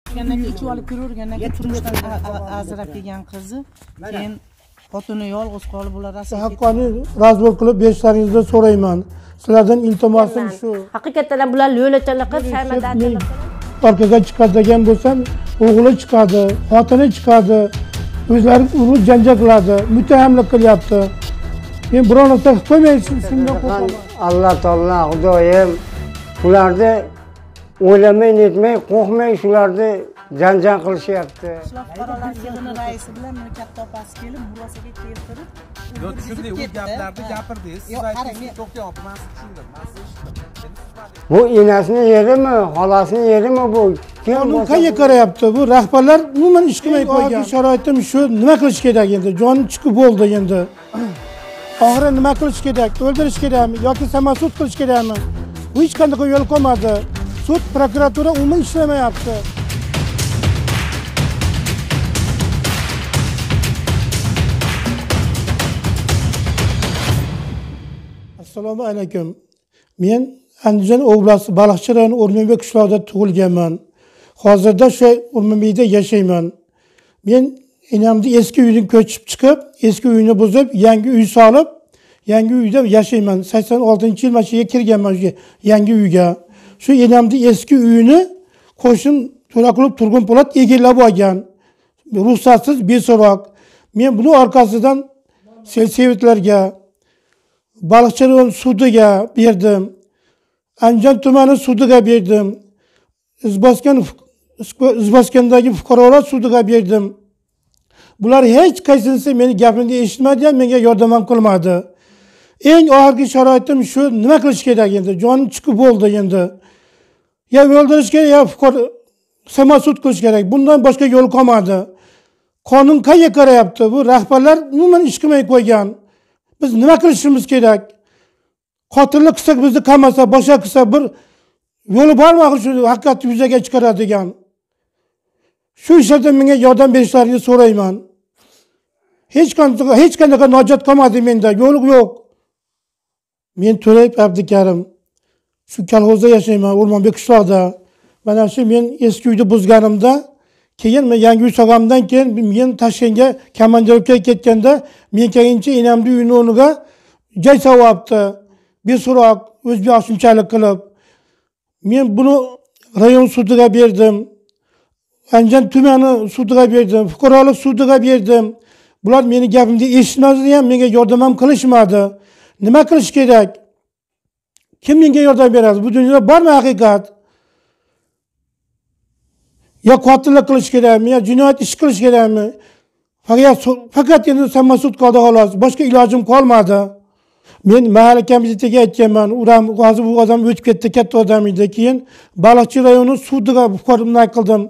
ichib olib kiravergandan keyin turmushdan ajrab kelgan qizi, keyin xotini yolg'iz qolib ular haqqoniy razbol qilib berishlaringizni so'rayman. Sizlardan iltimosim shu. Haqiqatan bular lo'lachalar qilib saymadan orqaga chiqadigan bo'lsam, o'g'li chiqadi, xotini chiqadi, o'zlari urib janjal qiladi, muttahamlik qilyapti. Men biror narsa qilib qo'ymaysiz, shundan qo'rqaman. Alloh taolo Xudoyim ularni o'ylamay netmay, qo'rqmay shularni janjal qilishyapti. Fuqarolar yig'ini raisi bilan meni katta opasi kelib, murosaga keltirib, yo tushundim, u gaplarni gapirdingiz. Siz aytdingiz, to'xtang, men tushundim. Men eshitdim. Bu enasini yerimi, xolasini yerimi bu? Qonun qayerga qarayapti? Bu rahbarlar umuman ish qilmay qo'ygan. Sharoitim shu, nima qilish kerak endi? Joni chiqib bo'ldi endi. Oxiri nima qilish kerak? O'ldirish kerakmi yoki samosud qilish kerakmi? Bu hech qanday yo'l qolmadi. Sud, prokuratura umuman ishlamayapti. Assalomu alaykum. Men Andijon oblasti Baliqchi rayoni O'rmonbek qishlog'ida tug'ilganman. Hozirda shu O'rmonbekda yashayman. Men enamni eski uydan ko'chib chiqib, eski uyni buzib, yangi uy solib, yangi uyda yashayman. 86-yil mashiga kirganman shu yangi uyga. Shu enamni eski uyini qo'shin To'laqulov Turg'un Po'lat egallab olgan. Ruxsatsiz beso'roq. Men buni orqasidan selsevitlarga, Baliqchi rayon sudiga berdim. Andijon tumani sudiga berdim. Izboskandagi fuqarolar sudiga berdim. Bular hech qaysinisi meni gapimni eshitmadi ham, menga yordam ham qilmadi. Eng oxirgi sharoitim shu, nima qilish kerak endi? Jonim chiqib bo'ldi endi. Ya o'ldirish kerak, ya samosud qilish kerak. Bundan boshqa yo'l qolmadi. Qonun qayerga qarayapti? Bu rahbarlar umuman ish qilmay qo'ygan. Biz nima qilishimiz kerak? Qotillik qilsak bizni qamasa, boshqa qilsa bir yo'li bormi shu haqiqatni yuzaga chiqaradigan? Shu ishlardan menga yordam berishlarini so'rayman. Hech qanday nojot qolmadi menda, yo'l yo'q. Men To'rayib Abdukarim. Shu kolxozda yashayman, O'rmonbek qishlog'ida. Mana shu men eski uyni buzganimda, keyin men yangi uy solganimdan keyin men Toshkentga komandirovkaga ketganda, men kelguncha enamning uyini o'rniga joy solyapti. Beso'roq, o'zboshimchalik qilib. Men buni rayon sudiga berdim. Andijon tumani sudiga berdim, fuqarolik sudiga berdim. Bular meni gapimni eshitmadi ham, menga yordam ham qilishmadi. Nima qilish kerak? Kim menga yordam beradi? Bu dunyoda bormi haqiqat? Ya qotillik qilish kerakmi, yo jinoyat ish qilish kerakmi? Faqat endi samosud qoldi xolos. Boshqa ilojim qolmadi. Men mahalla komitetiga aytganman, hozir bu odam o'tib ketdi, katta odam edi. Keyin Baliqchi rayoni sudiga fuqarolik qildim.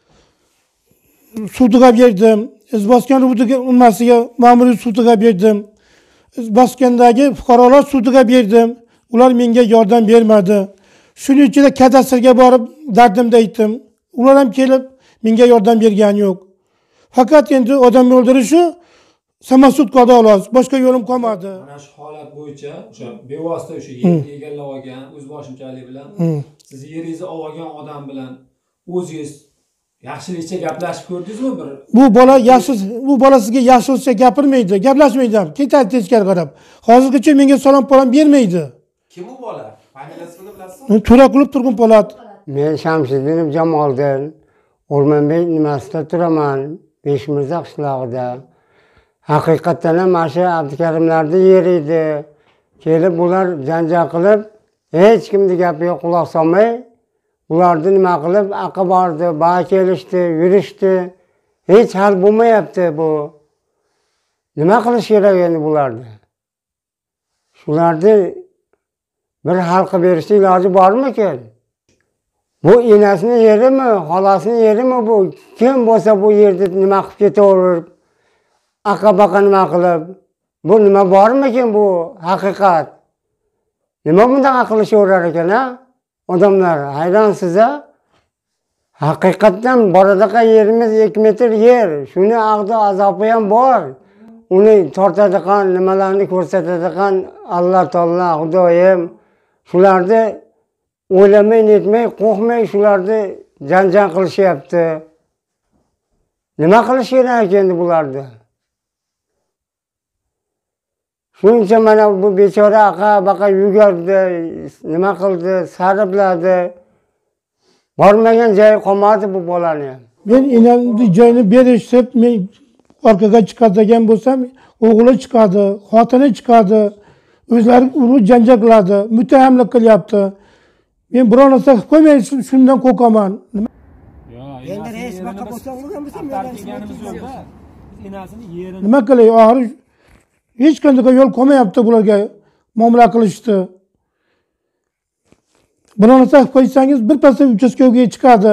Sudiga berdim. Izboskan umasiga ma'muriy sudiga berdim. Izboskandagi fuqarolar sudiga berdim. Ular menga yordam bermadi. Shuning uchun kadastrga borib dardimni aytdim. Ular ham kelib menga yordam bergani yo'q. Faqat endi odam o'ldirishi samosud qildi xolos, boshqa yo'lim qolmadi. Mana shu holat bo'yicha o'sha bevosita o'sha yerni egallab olgan, o'zboshimchalik bilan siz yeringizni olgan odam bilan o'zingiz yaxshilikcha gaplashib ko'rdingizmi bir? Bu bola sizga yaxshilikcha gapirmaydi, gaplashmaydi ham. Ketadi teskari qarab. Hozirgacha menga salom palam bermaydi. Kim u bola? Familiyasini bilasizmi? To'laqulov Turg'un Po'lat. Men Shamsiddinov Jamoliddin, O'rmonbek nimasida turaman, Beshmirza qishlog'ida. Haqiqatan ham mana shu Abdukarimlarning yeri edi. Kelib ular janjal qilib, hech kimning gapiga quloq solmay, ularni nima qilib, aqi bordi, ba kelishdi, yurishdi. Hech hal bo'lmayapti bu. Nima qilish kerak endi bularni? Shularni bir hal qilib berishning iloji bormikan? Bu enasini yerimi, xolasini yerimi bu? Kim bo'lsa bu yerda nima qilib ketaverib, aqabaqa nima qilib? Bu nima bormikan bu haqiqat? Nima bundan qilishaverar ekan ha? Odamlar hayronsiz a? Haqiqatdan boradigan yerimiz 2 metr yer. Shuni aqdi azobi ham bor. Uni tortadigan, nimalarni ko'rsatadigan Alloh taolo Xudoyim shularni o'ylamay netmay, qo'rqmay shularni janjal qilishyapti. Nima qilish kerak endi bularni? Shuncha mana bu bechora aqa baqa yugurdi, nima qildi, sarifladi. Bormagan joyi qolmadi bu bolani. Men enamni joyini berishib, men orqaga chiqadigan bo'lsam, o'g'li chiqadi, xotini chiqadi, o'zlari urib janjal qiladi, muttahamlik qilyapti. Men biror narsa qilib qo'ymay shundan qo'rqaman. Endi reis baqa bo'lsa bo'lsa Nima qilay? Oxiri hech qanday yo'l qo'ymayapti bularga muomala qilishdi. Biror narsa qilib qo'ysangiz birpasda uchastkoga chiqadi.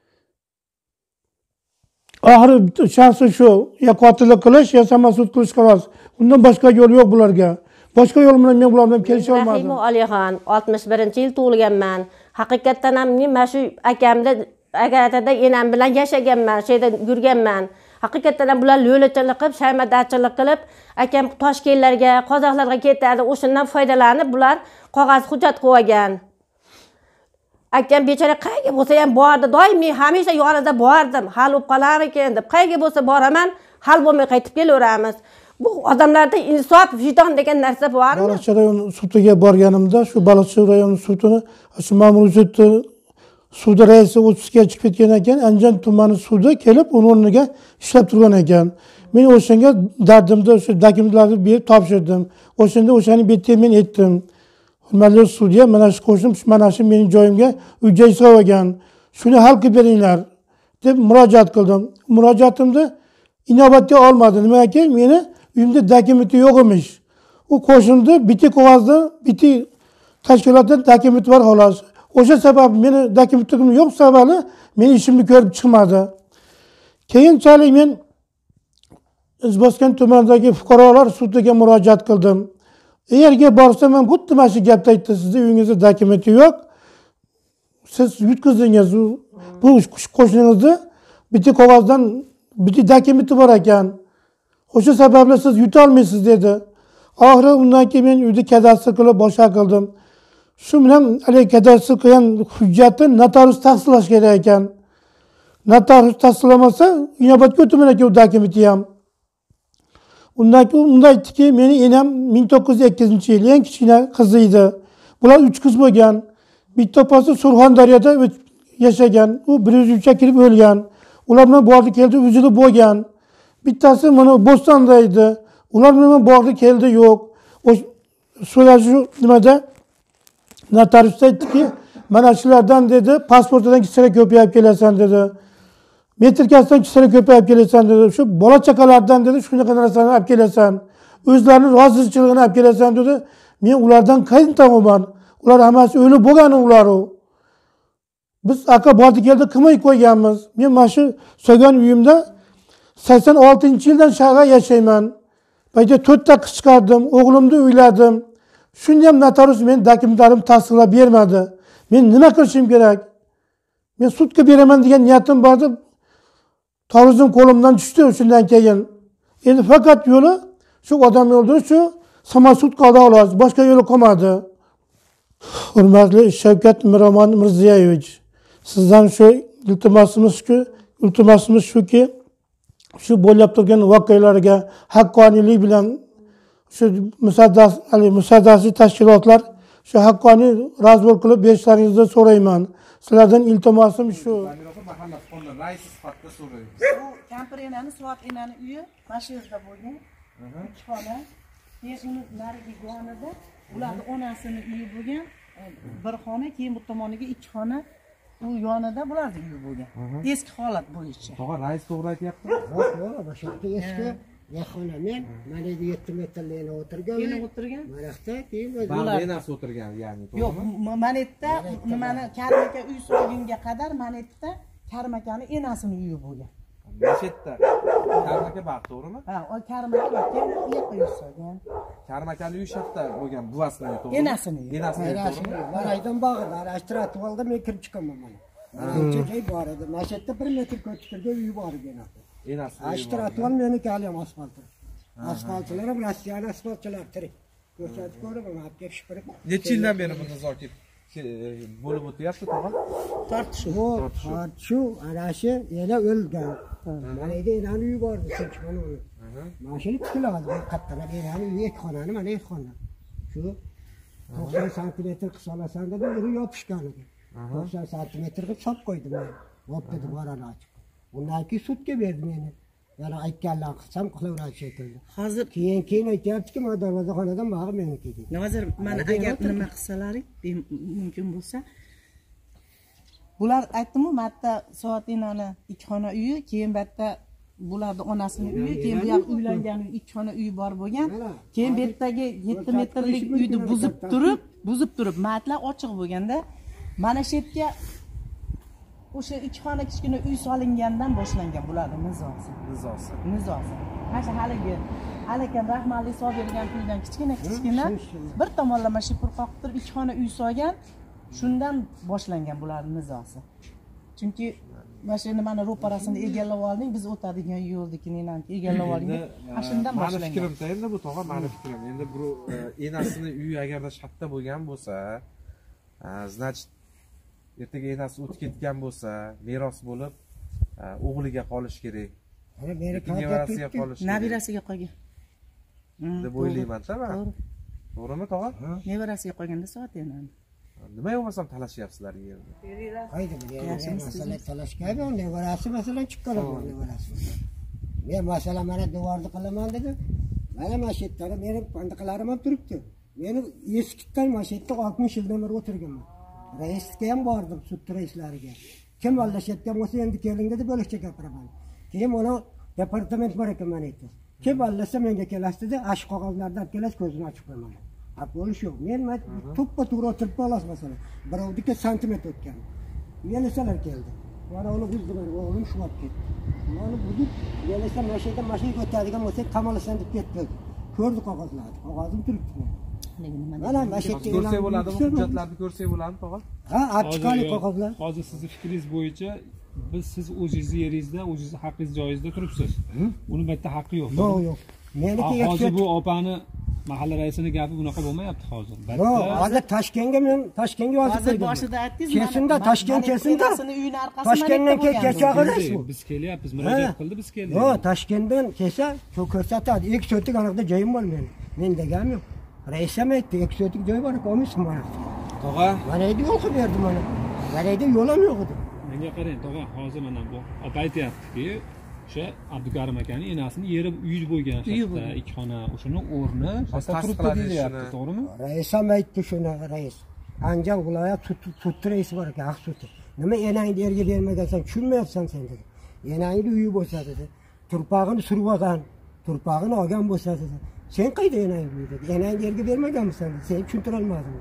Oxiri shaxsi shu, ya qotillik qilish, ya samasud qilish xolos. Undan boshqa yo'l yo'q bularga. Boshqa yo'l bilan men bular bilan kelisha olmadim. Rahimov Alixon, 61-yil tug'ilganman. Haqiqatan ham men mana shu akamda agatada enam bilan yashaganman, şeyda yurganman. Haqiqatan ham bular lo'lachilik qilib, shaymadachchilik qilib, akam Toshkentlarga, Qozoqlarga ketadi. O'shundan foydalanib bular qog'oz hujjat qo'ygan. Akam bechora qayerga bo'lsa ham bordi, doimiy hamisha yonida bordim. Hal bo'lib qolar ekan deb, qayerga bo'lsa boraman, hal bo'lmay qaytib kelaveramiz. Bu odamlarda insof, vijdon degan narsa bormi? Baliqchi rayon sudiga borganimda, shu Baliqchi rayon sudini, shu ma'muriy sudi sudi raisi o'tishga chiqib ketgan ekan, Andijon tumani sudi kelib uni o'rniga ishlab turgan ekan. Men o'shanga dardimda o'sha dokumentlarni berib topshirdim. O'shanda o'shani betga men aytdim. Hurmatli sudya, mana shu qo'shnim, mana shu mening joyimga uy-joy so'ragan. Shuni hal qilib beringlar deb murojaat qildim. Murojaatimni inobatga olmadi. Nimaki? Meni uyimda dokumenti yo'q emish. U qo'shimda bitik qog'ozda, bitik tashkilotdan dokumenti bor xolos. O'sha sabab meni dokumentim yo'q sababi meni ishimni ko'rib chiqmadi. Keyinchalik men Izboskan tumanidagi fuqarolar sudiga murojaat qildim. Erga borsam ham xuddi mana shu gapni aytdi, sizning uyingizda dokumenti yo'q. Siz yutqizdingiz bu qo'shningizni bitik qog'ozdan bitik dokumenti bor ekan. O'sha sababli siz yuta olmaysiz dedi. Oxiri undan keyin men uyda kadastr qilib boshqa qildim. Shu bilan hali kadastr qilgan hujjatni notarius tasdiqlash kerak ekan. Notarius tasdiqlamasa, inobatga o'tmaydi ekan u dokumenti ham. Undan keyin unda aytdiki, meni enam 1902-yil eng kichkina qizi edi. Bular 3 qiz bo'lgan. Bitta opasi Surxondaryoda yashagan. U 103 kirib o'lgan. Ular bilan bordi keldi, uzilib bo'lgan. Bittasi mana Bo'stonda edi. Ular bilan bordi keldi yo'q. O so'rashi nimada notarius aytdiki, mana shulardan dedi, pasportidan kisira ko'payib kelasan dedi. Metrikasidan kisira ko'payib kelasan dedi. Shu bola chaqalardan dedi, shunaqa narsalarni olib kelasan. O'zlarining rozichiligini olib kelasan dedi. Men ulardan qayerdan topaman? Ular hammasi o'lib bo'lgan ular. Biz aka bordi keldi qilmay qo'yganmiz. Men mana shu so'gan uyimda 86-yildan shaharga yashayman. Bayda 4 ta qiz chiqardim, o'g'limni uyladim. Shunda ham notarius men dokumentlarimni tasdiqlab bermadi. Men nima qilishim kerak? Men sudga beraman degan niyatim bor edi. Tarizim qo'limdan tushdi shundan keyin. Endi faqat yo'li shu odamni o'ldirish, shu samasud qildi xolos, boshqa yo'li qolmadi. Hurmatli Shavkat Mirziyoyevich, sizdan shu iltimosimiz shuki, shu bo'lib turgan voqealarga haqqoniylik bilan shu musaddasi tashkilotlar shu haqqoniy razbor qilib berishlaringizni so'rayman. Sizlardan iltimosim shu. Rais sifatida so'raymiz. Bu kampir enani, Suvat enani uyi mana shu yerda bo'lgan. 2 xona. Keyin uni narigi yonida ularning onasining uyi bo'lgan. Bir xona, keyin bu tomoniga 2 xona. U yonida bularning uyi bo'lgan. Eski holat bo'yicha. Tog'a rais to'g'ri aytayapti. Yo'q, o'sha eski yaxona men mana 7 metrlikni o'tirgan. Keyin o'tirgan. Mana yoqda keyin Ba'zi enasi o'tirgan, ya'ni to'g'rimi? Yo'q, mana yerda nimani Karim aka uy solgunga qadar mana yerda Karim akani enasining uyi bo'lgan. Masjidda Karim aka bor, to'g'rimi? Ha, o Karim aka bor, u yoqqa uy solgan. Karim akaning uyi shartda bo'lgan, buvasining uyi, to'g'rimi? Enasining uyi. Enasining uyi, to'g'rimi? mana aydan bag'irlar, ashtiratib oldim, men kirib chiqaman mana. Ancha joy bor edi. Masjidda 1 metr ko'chirga uyi bor edi. Enasining uyi. Ashtiratib oldim, meniki hali ham asfalt. Asfaltchilar ham Rossiyaning asfaltchilari tirik. Ko'rsatib ko'rib, olib kelib shipirib. Necha yildan beri buni zokib bo'lib o'tyapti tog'a? Tortishuv. Tortishuv ana shu yana o'lgan. Mana endi enani uyi bor, uchinchi xona uni. Mana shuni tikiladi, bu qattalar enani uyi ikki xonani, mana ikki xona. Shu 90 santimetr qilsa olasan dedi, biri yopishgan edi. 90 santimetrga chop qo'ydim men. Bo'pti deb varani ochib. Undan keyin sudga berdim meni. Yana aytganlar qilsam qilaveradi shekilli. Hozir Keyin aytyaptiki, mana darvozaxonadan bog'i meniki dedi. hozir mana agar nima qilsalaring, mumkin bo'lsa, bular aytdim-ku, marta soatinani ikki xona uyi, keyin bitta bularning onasining uyi, keyin bu yoq uylangan ikki xona uyi bor bo'lgan. Keyin bu yerdagi 7 metrlik uyni buzib turib, matlar ochiq bo'lganda, mana shu yerga o'sha ikki xona kichkina uy solingandan boshlangan bularning nizosi. Mana shu haligi Alekan rahmatli solib bergan uydan kichkina bir tomonlama shipur qoqib turib ikki xona uy solgan, shundan boshlangan bularning nizosi. Chunki mashina mana ro'parasini egallab olding, biz o'tadigan yo'lnikini egallab olding. Shundan boshlangan. Meni fikrimda endi bu tog'a, meni fikrim. Endi bu enasini uyi agarda shatta bo'lgan bo'lsa, значит ertaga enasi o'tib ketgan bo'lsa, meros bo'lib o'g'liga qolish kerak. Nevarasiga qolish kerak. Nabirasiga qolgan. deb o'ylayman-da men. To'g'rimi tog'a? Nevarasiga qolganda soat enani. Nima yo'qmasam talashyapsizlar yerda. Haydi, masala talashgan, nevarasi masalan chiqqan nevarasi. Men masalan mana devorni qilaman dedim. Mana masjidlar meni pandiqlarim ham turibdi. Meni eskitdan masjidda 60 yildan beri o'tirganman. Raisga ham bordim, sud raislariga. Kim vallashayotgan bo'lsa endi keling deb bo'lishcha gapiraman. Keyin mana departament bor ekan mana aytdi. Kim vallasa menga kelasdi-da, ash qog'ozlardan kelas ko'zini ochib qo'yman. Bo'lish yo'q. Men to'ppa to'g'ri o'tirib qolas masalan. Birovniki santimetr o'tgan. Melisalar keldi. Mana uni buzdilar, o'g'lim shubhat ketdi. Mana buzib, melisa mashina o'tadigan bo'lsa qamalasan deb ketdi. Ko'rdi qog'ozlarni. Qog'ozim turibdi. Mana mashina ko'rsak bo'ladimi? Hujjatlarni ko'rsak bo'ladimi, tog'a? Ha, achchiqali qog'ozlar. Hozir sizni fikringiz bo'yicha siz o'zingizni yeringizda, o'zingizni haqqingiz joyingizda turibsiz. Uni bitta haqqi yo'q. Yo'q. Meniki hozir bu opani mahalla raisini gapi bunaqa bo'lmayapti hozir. Yo'q, hozir Toshkentga yozib qo'ydim. Boshida aytdingiz, kesinda Toshkent kesinda. Toshkentdan kechag'irasiz. Biz kelyapmiz, murojaat qildi, biz keldik. Yo'q, Toshkentdan kelsa, shu ko'rsatadi. 2 so'tlik aniqda joyim bor mening. Men deganim yo'q. Rais ham aytdi, 2 so'tlik joy bor, olmaysiz mana. Tog'a, mana endi yo'l qilib berdim mana. Mana endi yo'l ham yo'q edi. Menga qarang, tog'a, hozir mana bu opa aytyapti-ki, o'sha Abdukarim akaning enasini yeri uyi bo'lgan, shatta 2 xona, o'shani o'rni shatta turibdi deyapti, to'g'rimi? Rais ham aytdi shuni, rais. Andijon viloyat sud raisi bor ekan, haq sudi. Nima enangni yerga bermagansan, tushunmayapsan sen dedi. Enangni uyi bo'lsa dedi. Turpog'ini surib olgan, turpog'ini olgan bo'lsa dedi. Sen qayda enangni uyi dedi. Enangni yerga bermaganmisan dedi. Sen tushuntira olmading.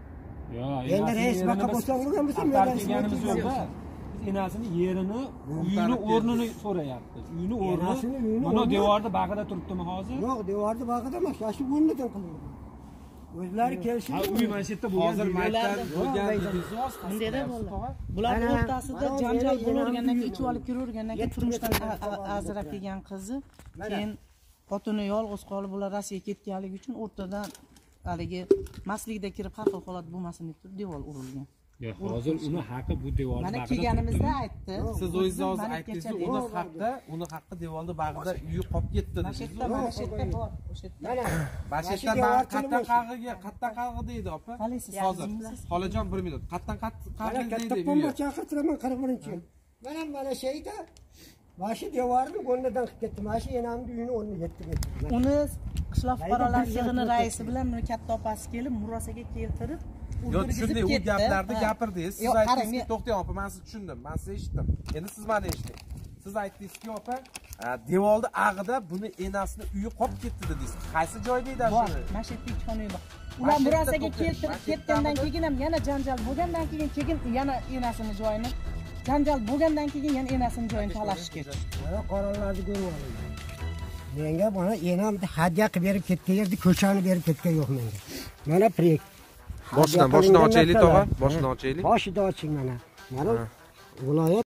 Yo'q, endi rais baqa bo'lsang bo'lganmisan, menganimiz yo'q-da. Enasini yerini, uyini o'rnini so'rayapti. Uyini o'rni. Mana devorda bag'ida turibdimi hozir? Yo'q, devorda bag'ida emas, shu o'rnidan qilingan. O'zlari kelishdi. Uy mana shu yerda bo'lgan. hozir maytdan bo'lgan Bundayda bo'ldi. Bularning o'rtasida janjal bo'lavergandan keyin ichib olib kiravergandan keyin turmushdan ajrab kelgan qizi, keyin xotini yolg'iz qolib ular Rossiyaga ketganligi uchun o'rtadan haligi maslikda kirib har xil holat bo'lmasin deb turib devor urilgan. Yo'q, hozir uni haqqi bu devorda Mana kelganimizda aytdi. Siz o'zingiz hozir aytdingiz, uni haqqi devorda bag'ida uyi qolib ketdi dedingiz. Mana shu yerda bor, o'sha yerda. Mana shu yerda qattan qarg'i deydi opa. Hozir xolajon 1 minut. Qattan qarg'i deydi. Katta pomba chaqirtiraman 41-chi. Mana shu yerda Başı devorni o'rnidan qilib ketdi. Mana shu enamni uyini o'rniga yetdi. Uni qishloq fuqarolar yig'ini raisi bilan uni katta opasi kelib murosaga keltirib Yo'q, tushundim, u gaplarni gapirdingiz. Siz aytdingiz, to'xtang opa, men sizni tushundim. Men sizni eshitdim. Endi siz meni eshiting. Siz aytdingizki, opa, devorni ag'ida buni enasini uyi qolib ketdi dedingiz. Qaysi joyda edi shuni? Mana shu yerda 2 xona uy bor. Ular murosaga keltirib ketgandan keyin ham yana janjal bo'lgandan keyin yana enasini joyini janjal bo'lgandan keyin yana enasini joyini talashib ketdi. Mana qarorlarni ko'rib oling. Menga mana enamni hadya qilib berib ketgan yerda ko'chani berib ketgan yo'q menga. Mana proyekt. Boshdan ochaylik tog'a, boshdan ochaylik. Boshida oching mana. Mana viloyat